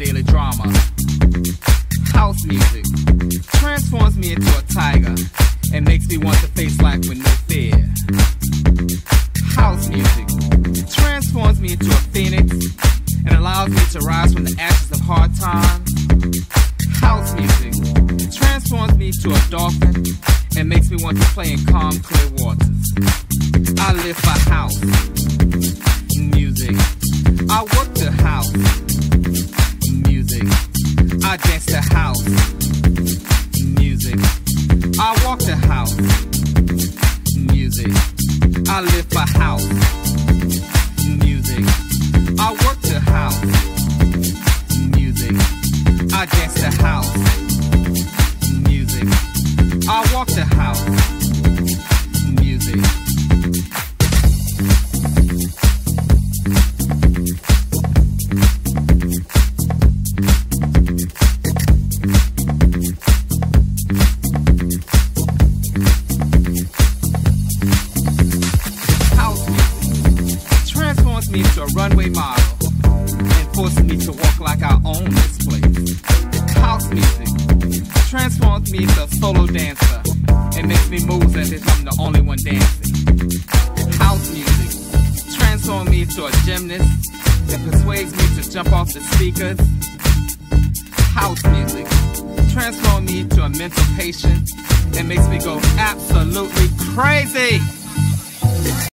daily drama. House music transforms me into a tiger and makes me want to face life with no fear. House music transforms me into a phoenix and allows me to rise from the ashes of hard times. House music transforms me to a dolphin and makes me want to play in calm, clear waters. I live for house music. I work the house music. I dance the house music. I walk the house music. I live for house music. I work the house music. I dance the house music. I walk the house music. Me into a runway model and forces me to walk like I own this place. House music transforms me into a solo dancer and makes me move as if I'm the only one dancing. House music transforms me into a gymnast that persuades me to jump off the speakers. House music transforms me into a mental patient and makes me go absolutely crazy.